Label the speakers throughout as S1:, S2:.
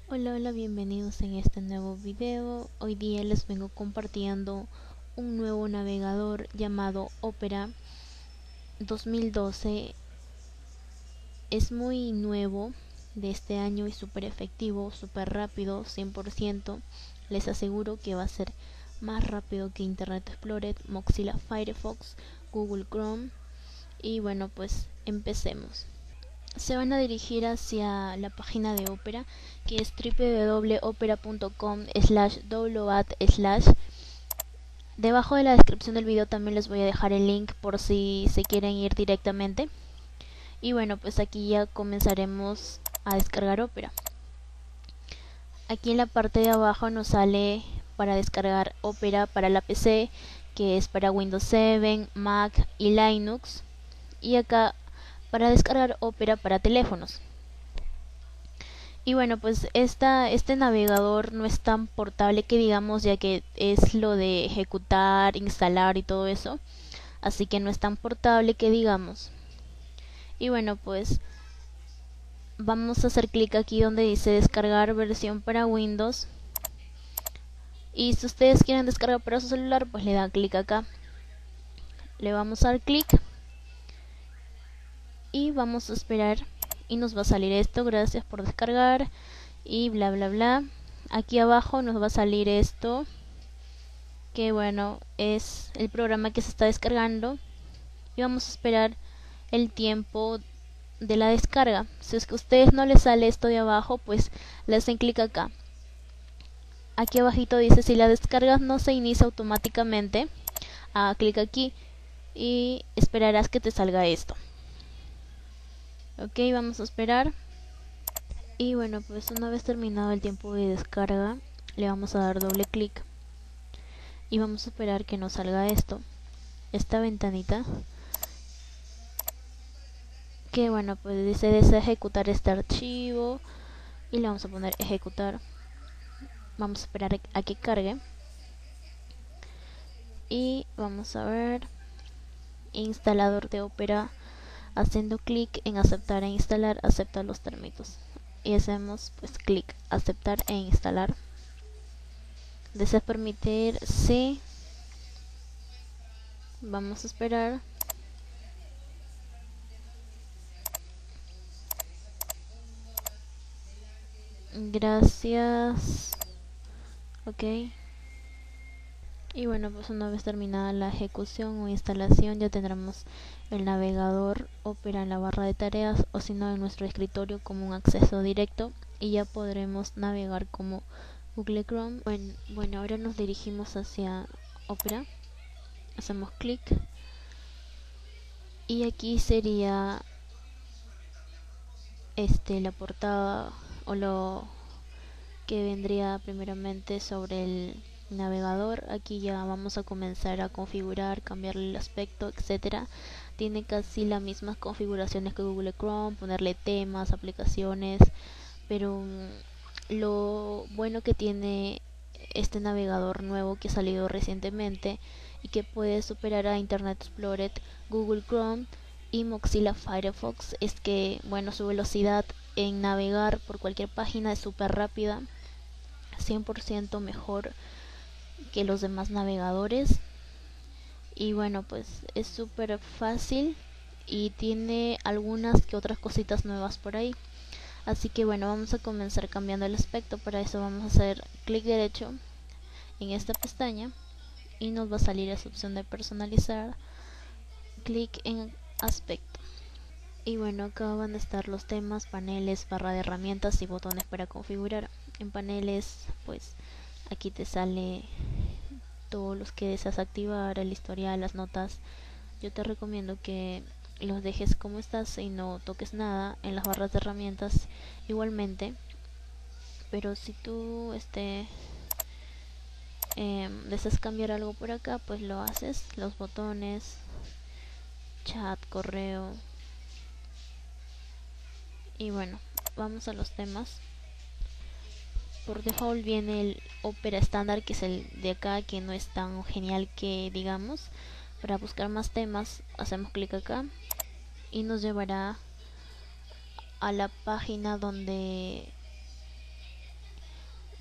S1: Hola, bienvenidos en este nuevo video. Hoy día les vengo compartiendo un nuevo navegador llamado Opera 2012. Es muy nuevo de este año y súper efectivo, súper rápido, 100%. Les aseguro que va a ser más rápido que Internet Explorer, Mozilla Firefox, Google Chrome. Y bueno, pues empecemos. Se van a dirigir hacia la página de Opera, que es www.opera.com/download/. Debajo de la descripción del video también les voy a dejar el link por si se quieren ir directamente. Y bueno, pues aquí ya comenzaremos a descargar Opera. Aquí en la parte de abajo nos sale para descargar Opera para la PC, que es para Windows 7, Mac y Linux. Y acá para descargar Opera para teléfonos. Y bueno, pues este navegador no es tan portable que digamos, ya que es lo de ejecutar, instalar y todo eso. Así que no es tan portable que digamos. Y bueno, pues vamos a hacer clic aquí donde dice descargar versión para Windows. Y si ustedes quieren descargar para su celular, pues le dan clic acá. Le vamos a dar clic y vamos a esperar. Y nos va a salir esto, gracias por descargar y bla bla bla. Aquí abajo nos va a salir esto, que bueno, es el programa que se está descargando, y vamos a esperar el tiempo de la descarga. Si es que a ustedes no les sale esto de abajo, pues le hacen clic acá. Aquí abajito dice si la descarga no se inicia automáticamente, clic aquí y esperarás que te salga esto. Ok, vamos a esperar. Y bueno, pues una vez terminado el tiempo de descarga, le vamos a dar doble clic y vamos a esperar que nos salga esta ventanita, que bueno, pues dice desea ejecutar este archivo y le vamos a poner ejecutar. Vamos a esperar a que cargue y vamos a ver instalador de Opera. Haciendo clic en aceptar e instalar, acepta los términos y hacemos pues clic aceptar e instalar. ¿Desea permitir? Sí. Vamos a esperar. Gracias. Ok. Y bueno, pues una vez terminada la ejecución o instalación, ya tendremos el navegador Opera en la barra de tareas, o si no en nuestro escritorio como un acceso directo, y ya podremos navegar como Google Chrome. Bueno, ahora nos dirigimos hacia Opera, hacemos clic y aquí sería la portada o lo que vendría primeramente sobre el navegador. Aquí ya vamos a comenzar a configurar, cambiarle el aspecto, etcétera. Tiene casi las mismas configuraciones que Google Chrome, ponerle temas, aplicaciones, pero lo bueno que tiene este navegador nuevo que ha salido recientemente y que puede superar a Internet Explorer, Google Chrome y Mozilla Firefox es que bueno, su velocidad en navegar por cualquier página es súper rápida, 100% mejor que los demás navegadores. Y bueno, pues es súper fácil y tiene algunas que otras cositas nuevas por ahí. Así que bueno, vamos a comenzar cambiando el aspecto. Para eso vamos a hacer clic derecho en esta pestaña y nos va a salir esa opción de personalizar. Clic en aspecto. Y bueno, acá van a estar los temas, paneles, barra de herramientas y botones para configurar. En paneles, pues aquí te sale todos los que deseas activar, el historial, las notas. Yo te recomiendo que los dejes como estás y no toques nada. En las barras de herramientas igualmente, pero si tú deseas cambiar algo por acá, pues lo haces. Los botones, chat, correo. Y bueno, vamos a los temas. Por default viene el Opera estándar, que es el de acá, que no es tan genial que digamos. Para buscar más temas hacemos clic acá y nos llevará a la página donde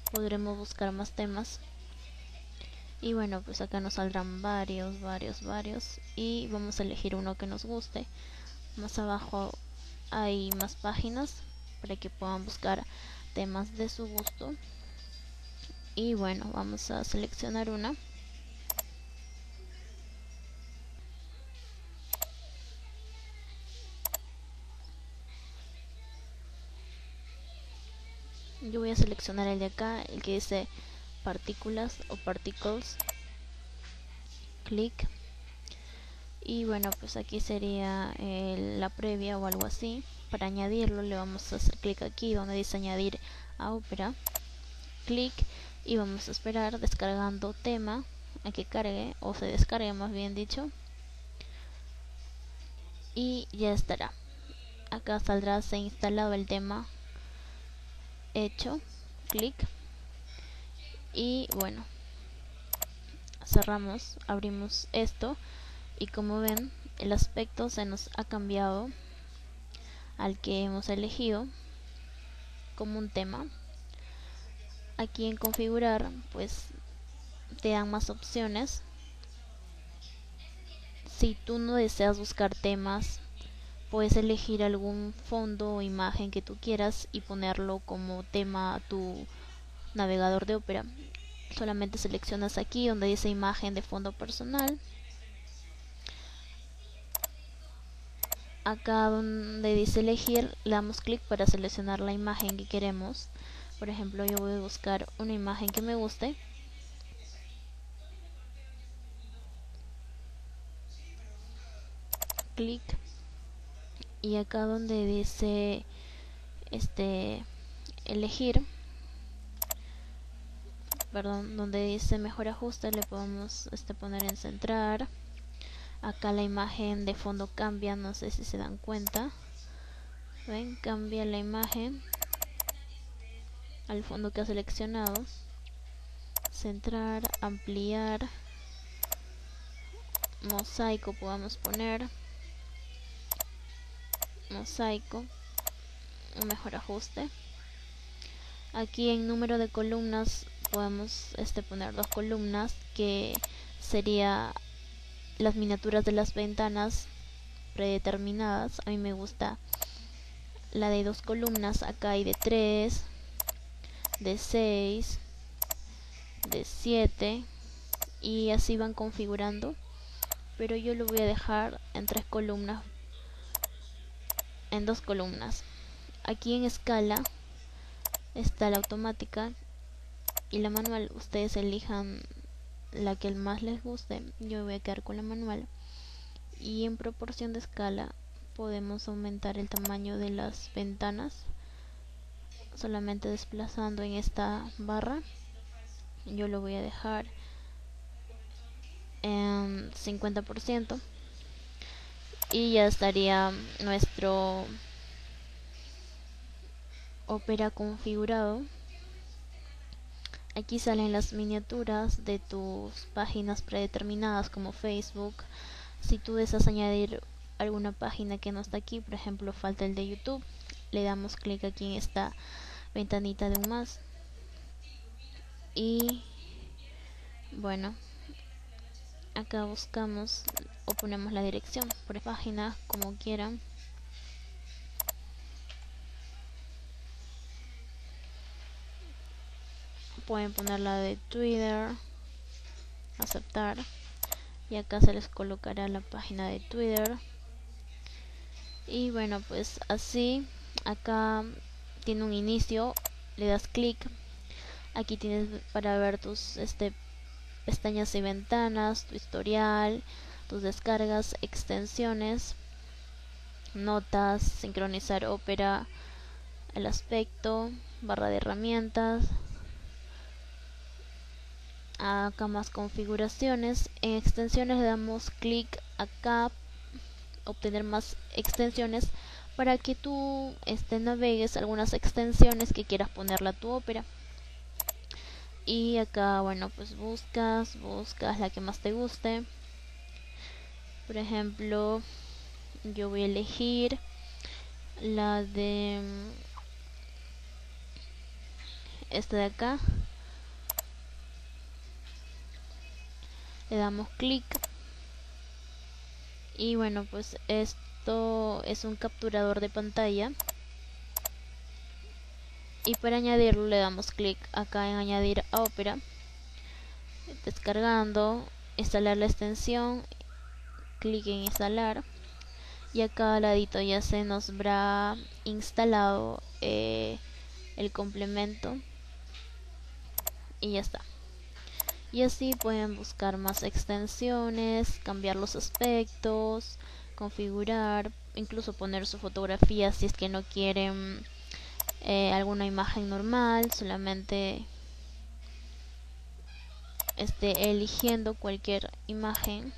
S1: podremos buscar más temas. Y bueno, pues acá nos saldrán varios, y vamos a elegir uno que nos guste. Más abajo hay más páginas para que puedan buscar temas de su gusto. Y bueno, vamos a seleccionar una. Yo voy a seleccionar el de acá, el que dice partículas o particles. Clic. Y bueno, pues aquí sería la previa o algo así. Para añadirlo le vamos a hacer clic aquí donde dice añadir a Opera. Clic y vamos a esperar descargando tema a que cargue o se descargue, más bien dicho. Y ya estará. Acá saldrá se ha instalado el tema hecho. Clic. Y bueno, cerramos, abrimos esto y como ven el aspecto se nos ha cambiado al que hemos elegido como un tema. Aquí en configurar pues te dan más opciones. Si tú no deseas buscar temas, puedes elegir algún fondo o imagen que tú quieras y ponerlo como tema a tu navegador de Opera. Solamente seleccionas aquí donde dice imagen de fondo personal. Acá donde dice elegir le damos clic para seleccionar la imagen que queremos. Por ejemplo, yo voy a buscar una imagen que me guste. Clic. Y acá donde dice elegir, perdón, donde dice mejor ajuste le podemos poner en centrar. Acá la imagen de fondo cambia, no sé si se dan cuenta. Ven, cambia la imagen al fondo que ha seleccionado. Centrar, ampliar, mosaico podemos poner. Mosaico, un mejor ajuste. Aquí en número de columnas podemos poner 2 columnas, que sería las miniaturas de las ventanas predeterminadas. A mí me gusta la de 2 columnas. Acá hay de 3, de 6, de 7 y así van configurando, pero yo lo voy a dejar en 3 columnas, en 2 columnas. Aquí en escala está la automática y la manual. Ustedes elijan la que más les guste. Yo voy a quedar con la manual. Y en proporción de escala podemos aumentar el tamaño de las ventanas solamente desplazando en esta barra. Yo lo voy a dejar en 50% y ya estaría nuestro Opera configurado. Aquí salen las miniaturas de tus páginas predeterminadas como Facebook. Si tú deseas añadir alguna página que no está aquí, por ejemplo falta el de YouTube, le damos clic aquí en esta ventanita de un más y bueno, acá buscamos o ponemos la dirección por página como quieran. Pueden poner la de Twitter, aceptar, y acá se les colocará la página de Twitter. Y bueno, pues así acá tiene un inicio, le das clic, aquí tienes para ver tus pestañas y ventanas, tu historial, tus descargas, extensiones, notas, sincronizar Opera, el aspecto, barra de herramientas. Acá más configuraciones. En extensiones le damos clic acá, obtener más extensiones, para que tú navegues algunas extensiones que quieras ponerle a tu Opera. Y acá bueno, pues buscas la que más te guste. Por ejemplo, yo voy a elegir la de esta de acá, le damos clic y bueno, pues esto es un capturador de pantalla, y para añadirlo le damos clic acá en añadir a Opera, descargando, instalar la extensión, clic en instalar, y acá al ladito ya se nos habrá instalado el complemento y ya está. Y así pueden buscar más extensiones, cambiar los aspectos, configurar, incluso poner su fotografía si es que no quieren alguna imagen normal, solamente eligiendo cualquier imagen.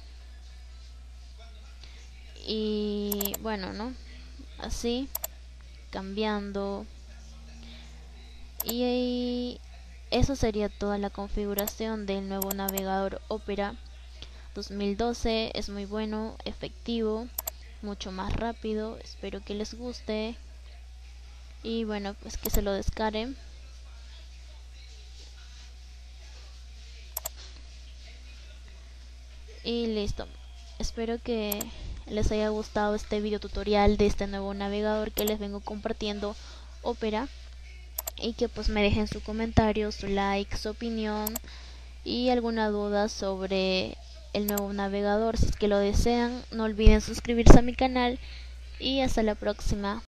S1: Y bueno, ¿no? Así, cambiando. Y eso sería toda la configuración del nuevo navegador Opera 2012. Es muy bueno, efectivo, mucho más rápido. Espero que les guste. Y bueno, pues que se lo descarguen. Y listo. Espero que les haya gustado este video tutorial de este nuevo navegador que les vengo compartiendo, Opera. Y que pues me dejen su comentario, su like, su opinión y alguna duda sobre el nuevo navegador. Si es que lo desean, no olviden suscribirse a mi canal y hasta la próxima.